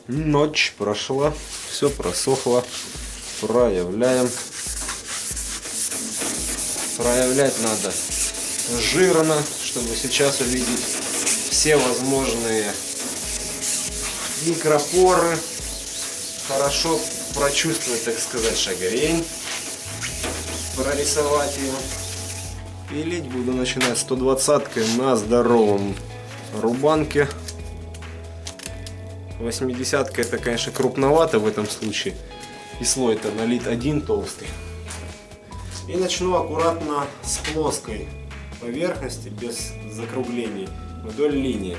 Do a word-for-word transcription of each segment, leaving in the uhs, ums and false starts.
Ночь прошла, все просохло. Проявляем. Проявлять надо жирно, чтобы сейчас увидеть все возможные микропоры. Хорошо прочувствовать, так сказать, шагрень. Прорисовать ее. Пилить буду начинать сто двадцаткой на здоровом рубанке. восьмидесятка это, конечно, крупновато в этом случае. И слой-то налит один толстый. И начну аккуратно с плоской поверхности, без закруглений, вдоль линии.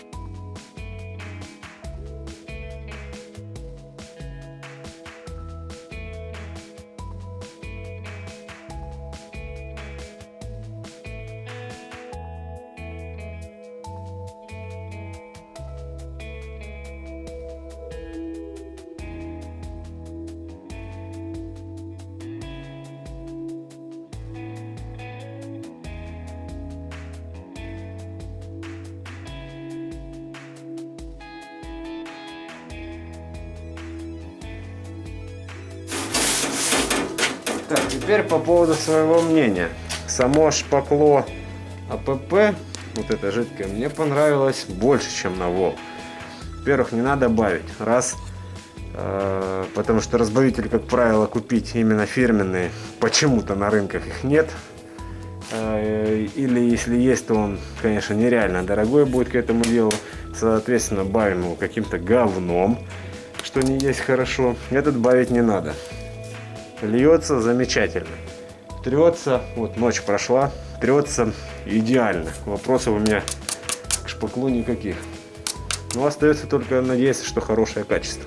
Так, теперь по поводу своего мнения. Само шпакло АПП, вот это жидкое, мне понравилось больше, чем на ВОЛ. Во-первых, не надо добавить. Раз, э, потому что разбавитель, как правило, купить именно фирменные, почему-то на рынках их нет. Э, или если есть, то он, конечно, нереально дорогой будет к этому делу. Соответственно, бавим его каким-то говном, что не есть хорошо. Этот бавить не надо. Льется замечательно. Трется, вот ночь прошла, трется идеально. Вопросов у меня к шпаклу никаких. Но остается только надеяться, что хорошее качество.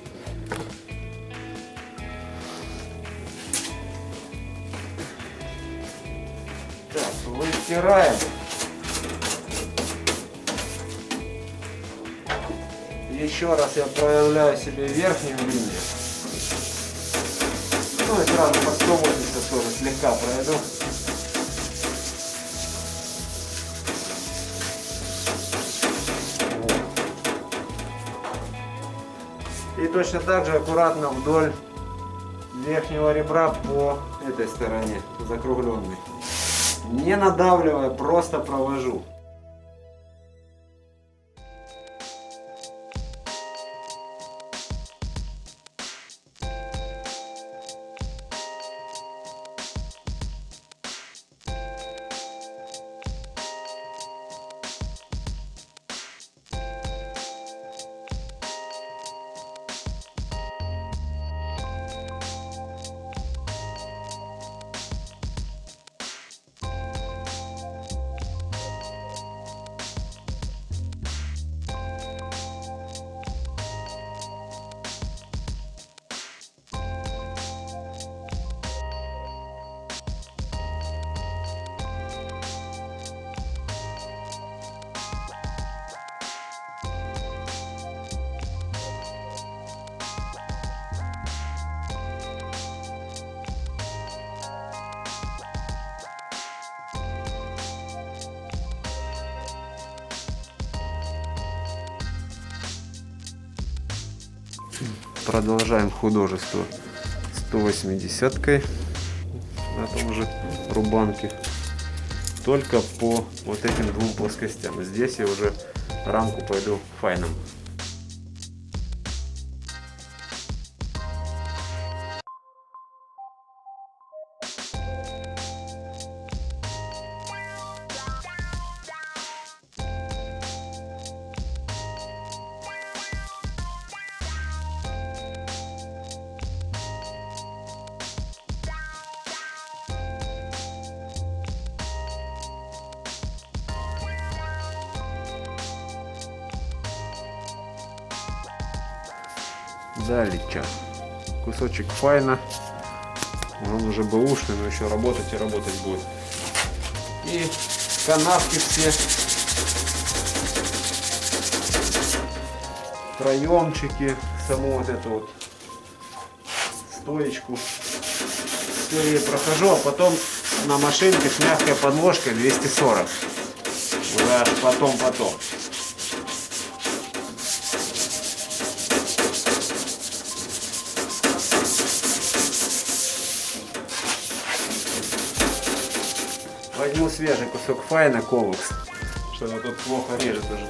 Так, вытираем. Еще раз я проявляю себе верхнюю линию. Ну и сразу по сто восемьдесят тоже слегка пройду. И точно так же аккуратно вдоль верхнего ребра по этой стороне, закругленной. Не надавливая, просто провожу. Продолжаем художество сто восьмидесяткой на том же рубанке, только по вот этим двум плоскостям. Здесь я уже рамку пойду файном. Далее, кусочек файна, он уже бэушный, но еще работать и работать будет. И канавки все, проемчики, саму вот эту вот стоечку, все я прохожу, а потом на машинке с мягкой подложкой двести сорок, уже потом потом. возьму свежий кусок файна Ковекс, что-то тут плохо режет уже.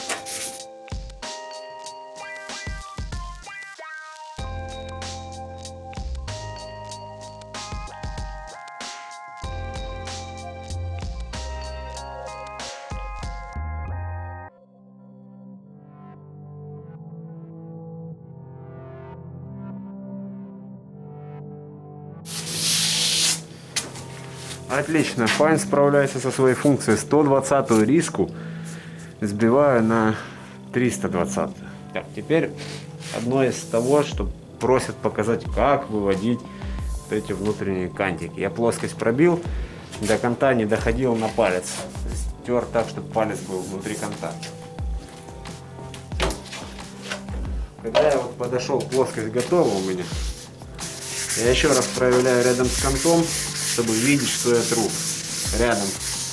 Отлично, файн справляется со своей функцией. сто двадцатую риску сбиваю на триста двадцать. Так, теперь одно из того, что просят показать, как выводить вот эти внутренние кантики. Я плоскость пробил, до конта не доходил на палец. Стер так, чтобы палец был внутри конта. Когда я вот подошел, плоскость готова у меня, я еще раз проявляю рядом с контом, чтобы видеть, что я тру рядом.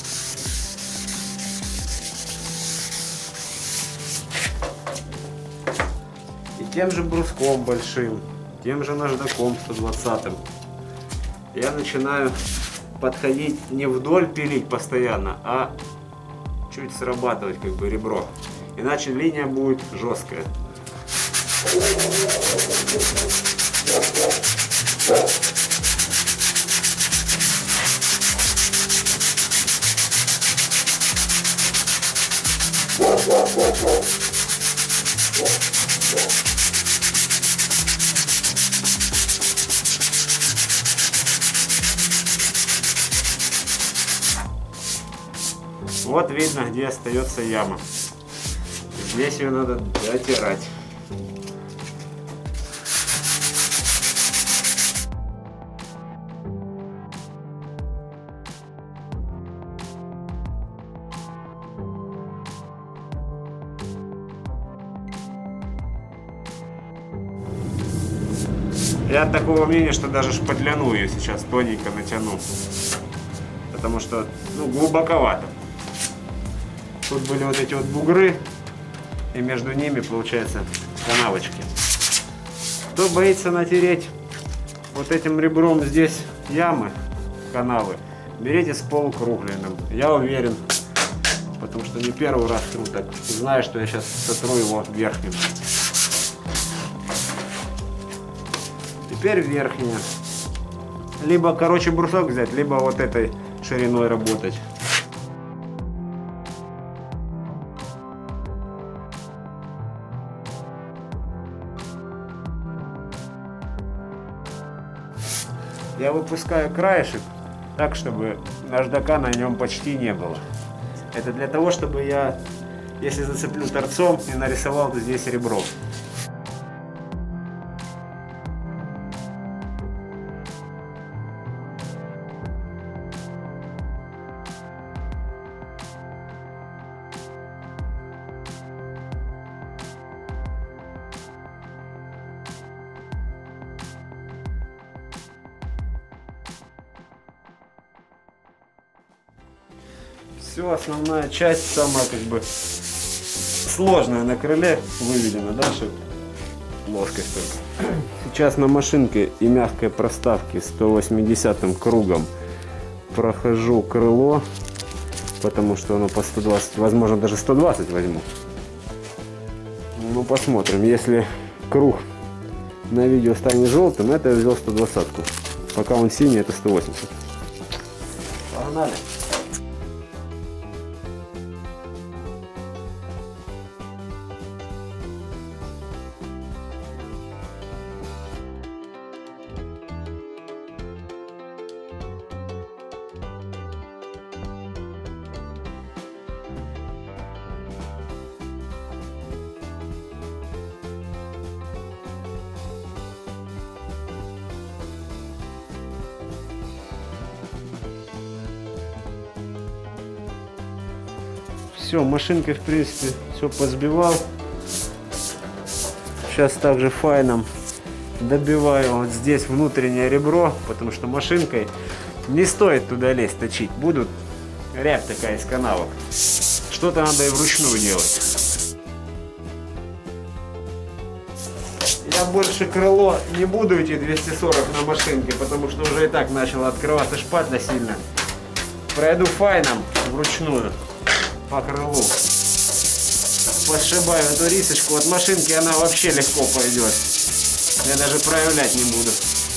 И тем же бруском большим, тем же наждаком сто двадцатым я начинаю подходить не вдоль пилить постоянно, а чуть срабатывать как бы ребро. Иначе линия будет жесткая. Вот видно, где остается яма. Здесь ее надо дотирать. Я такого мнения, что даже шпатляну ее сейчас тоненько натяну, потому что ну, глубоковато. Тут были вот эти вот бугры, и между ними получается канавочки. Кто боится натереть вот этим ребром здесь ямы, канавы, берите с полукругленным. Я уверен, потому что не первый раз тру так, знаю, что я сейчас сотру его верхним. Теперь верхняя. Либо, короче, брусок взять, либо вот этой шириной работать. Я выпускаю краешек так, чтобы наждака на нем почти не было. Это для того, чтобы я, если зацеплю торцом, и нарисовал здесь ребро. Все, основная часть, самая как бы сложная на крыле выведена. Дальше плоскость только. Сейчас на машинке и мягкой проставке сто восьмидесятым кругом прохожу крыло, потому что оно по сто двадцать, возможно даже сто двадцать возьму. Ну посмотрим, если круг на видео станет желтым, это я взял сто двадцатку. Пока он синий, это сто восемьдесят. Погнали! Все, машинкой в принципе все позбивал. Сейчас также файном добиваю вот здесь внутреннее ребро, потому что машинкой не стоит туда лезть, точить. Будут рябь такая из канавок. Что-то надо и вручную делать. Я больше крыло не буду идти двести сорок на машинке, потому что уже и так начало открываться шпатля сильно. Пройду файном вручную по крылу. Подшибаю эту рисочку. От машинки она вообще легко пойдет. Я даже проявлять не буду.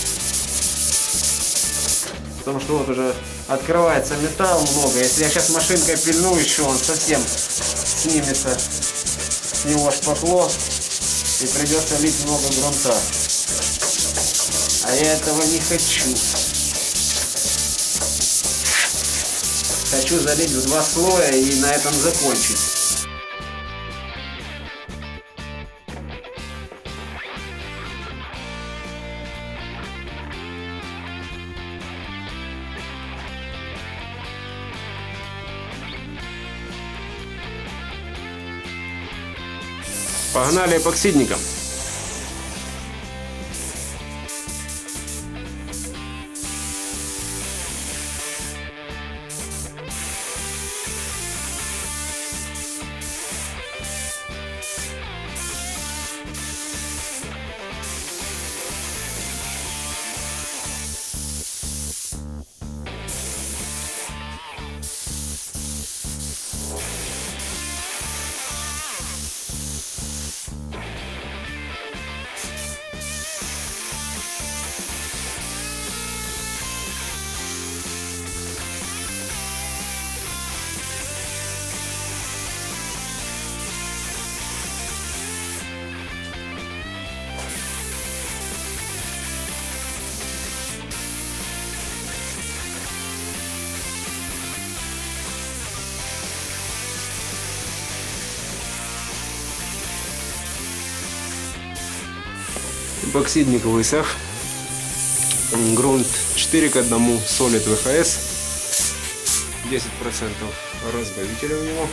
Потому что вот уже открывается металл много. Если я сейчас машинкой пильну еще, он совсем снимется с него шпакло. И придется лить много грунта. А я этого не хочу. Хочу залить в два слоя и на этом закончить. Погнали эпоксидником. Эпоксидник высох. Грунт четыре к одному, Solid вэ ха эс. десять процентов разбавителя у него.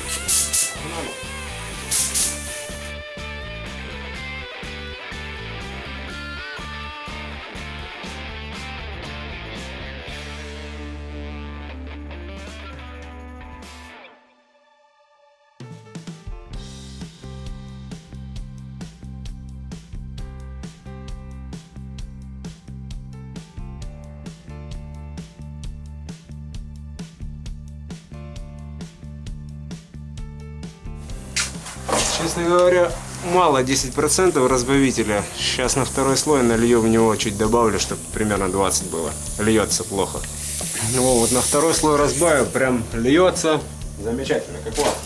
Честно говоря, мало десять процентов разбавителя. Сейчас на второй слой налью в него, чуть добавлю, чтобы примерно двадцать было. Льется плохо. Ну, вот на второй слой разбавлю, прям льется. Замечательно, как классно.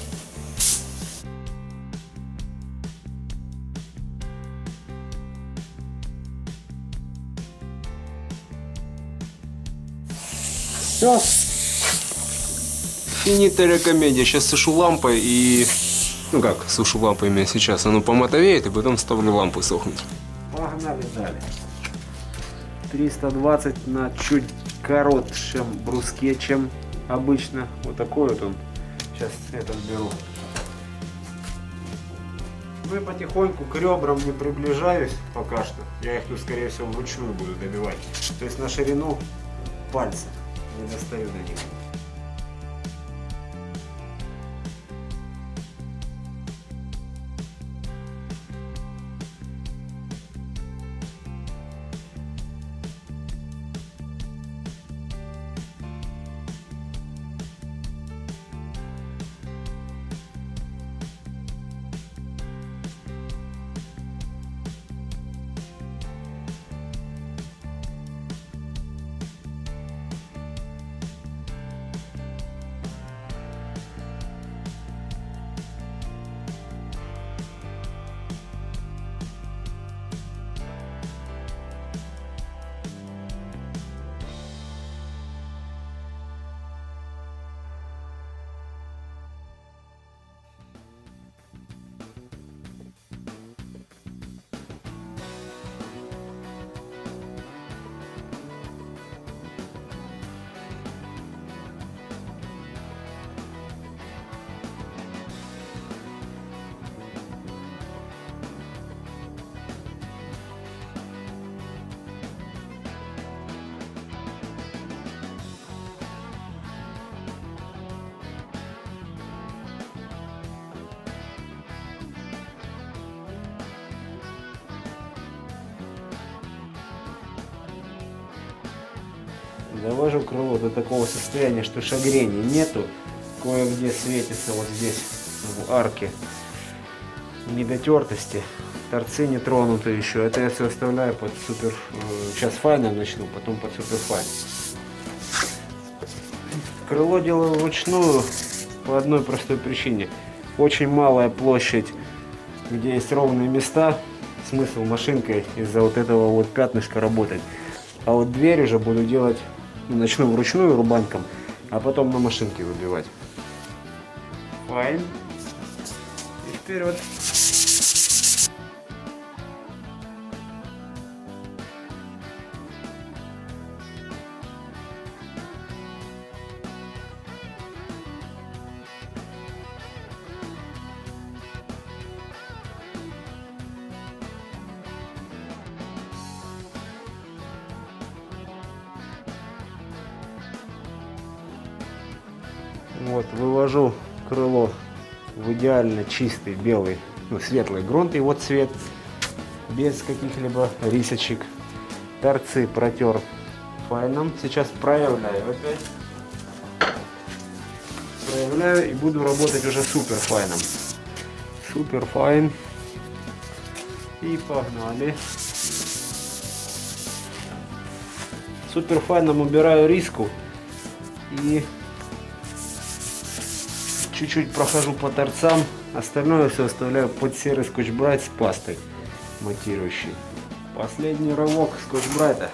Все. Финита ля комедия. Сейчас сушу лампой и... Ну как, сушу лампами сейчас. Оно помотовеет, и потом ставлю лампы сохнуть. Погнали далее. триста двадцать на чуть коротшем бруске, чем обычно. Вот такой вот он. Сейчас этот беру. Ну и потихоньку к ребрам не приближаюсь пока что. Я их тут, скорее всего, вручную буду добивать. То есть на ширину пальца. Не достаю до них. Довожу крыло до такого состояния, что шагрени нету. Кое-где светится вот здесь в арке недотертости. Торцы не тронуты еще. Это я все оставляю под супер... Сейчас файном начну, потом под суперфайн. Крыло делаю вручную по одной простой причине. Очень малая площадь, где есть ровные места. Смысл машинкой из-за вот этого вот пятнышка работать. А вот дверь уже буду делать, начну вручную рубанком, а потом на машинке выбивать. Файн. И вперед. Вот, вывожу крыло в идеально чистый белый, ну, светлый грунт, его цвет, без каких-либо рисочек. Торцы протер файном. Сейчас проявляю опять. Проявляю и буду работать уже супер файном. Супер файн. И погнали. Супер файном убираю риску и чуть-чуть прохожу по торцам, остальное все оставляю под серый скотч-брайт с пастой матирующей. Последний рывок скотч-брайта.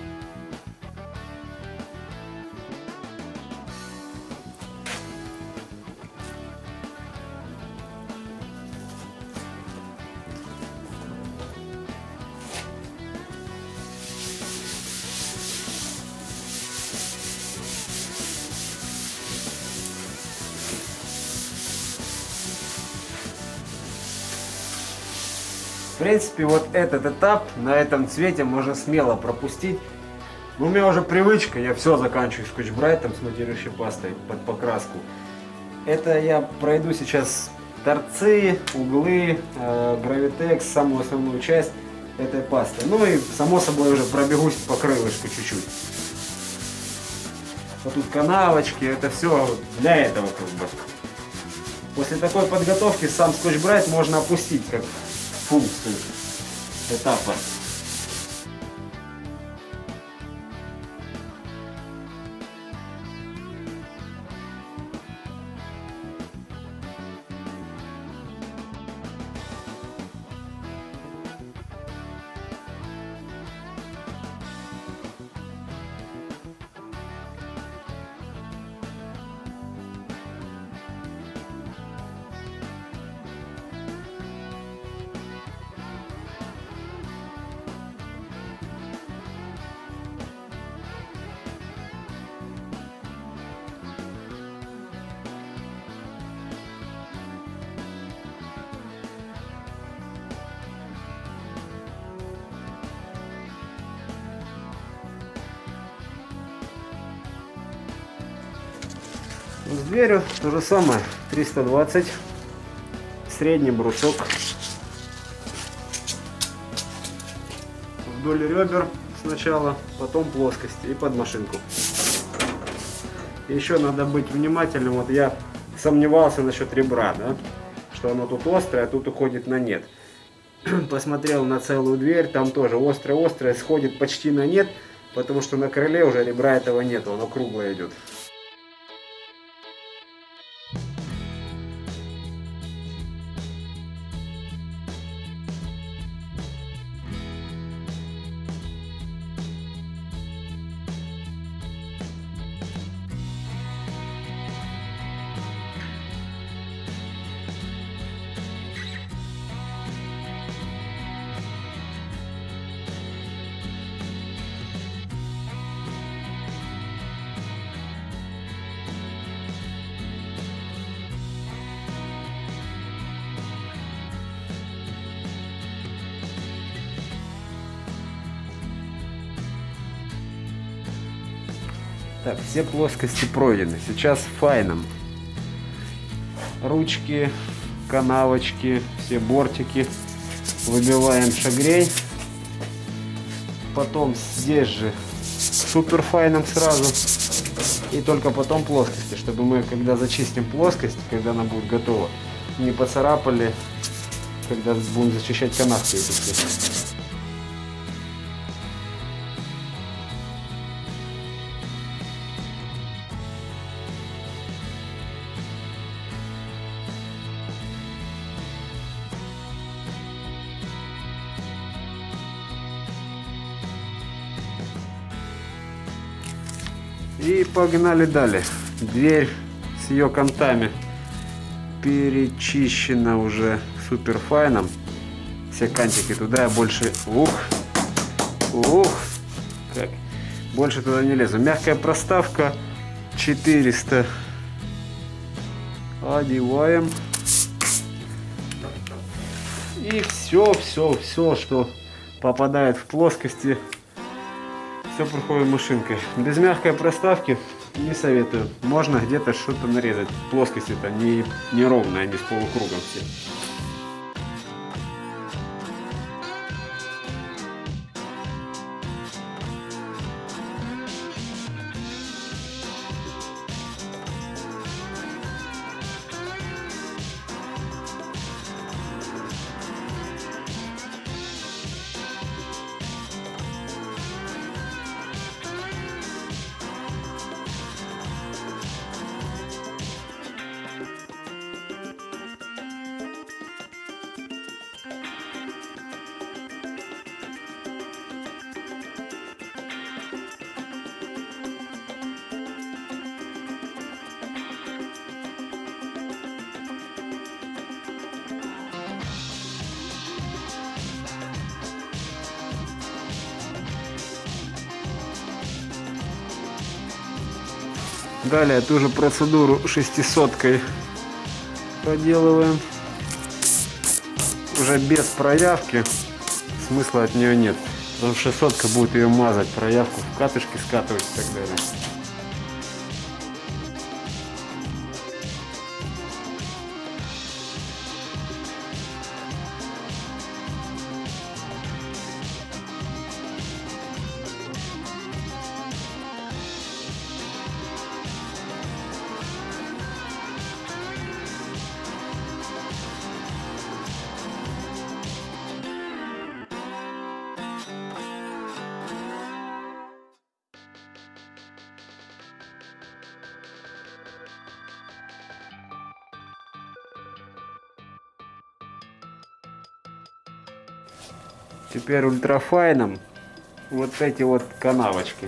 В принципе, вот этот этап на этом цвете можно смело пропустить. У меня уже привычка, я все заканчиваю скотч-брайтом с матирующей пастой под покраску. Это я пройду сейчас торцы, углы, э, гравитекс, самую основную часть этой пасты. Ну и само собой уже пробегусь по крылышку чуть-чуть. Вот тут канавочки, это все для этого как бы. После такой подготовки сам скотч-брайт можно опустить как функцию этапа. С дверью то же самое, триста двадцать, средний брусок вдоль ребер сначала, потом плоскости и под машинку. Еще надо быть внимательным, вот я сомневался насчет ребра, да, что оно тут острое, а тут уходит на нет. Посмотрел на целую дверь, там тоже острое-острое, сходит почти на нет, потому что на крыле уже ребра этого нету, оно круглое идет. Так, все плоскости пройдены. Сейчас файном. Ручки, канавочки, все бортики. Выбиваем шагрень. Потом здесь же суперфайном сразу. И только потом плоскости, чтобы мы, когда зачистим плоскость, когда она будет готова, не поцарапали, когда будем зачищать канавки эти все. И погнали далее. Дверь с ее контами перечищена уже суперфайном. Все кантики туда я больше... Ух! Ух! Как? Больше туда не лезу. Мягкая проставка четыреста. Одеваем. И все, все, все, что попадает в плоскости, все проходит машинкой. Без мягкой проставки не советую. Можно где-то что-то нарезать. Плоскости-то не, не ровные, они с полукругом все. Далее ту же процедуру шестисоткой проделываем. Уже без проявки. Смысла от нее нет. Потому что шестисотка будет ее мазать, проявку в катышки скатывать и так далее. Теперь ультрафайном вот эти вот канавочки.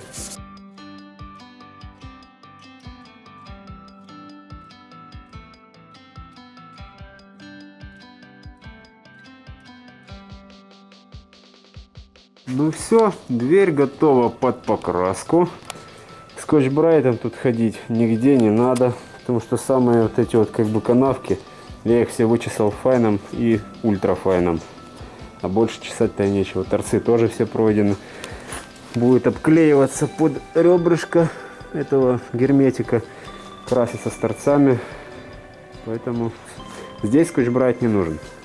Ну все, дверь готова под покраску. Скотч-брайтом тут ходить нигде не надо, потому что самые вот эти вот как бы канавки, я их все вычесал файном и ультрафайном. А больше чесать-то и нечего. Торцы тоже все пройдены. Будет обклеиваться под ребрышко этого герметика. Краситься с торцами. Поэтому здесь скотч-брайт не нужен.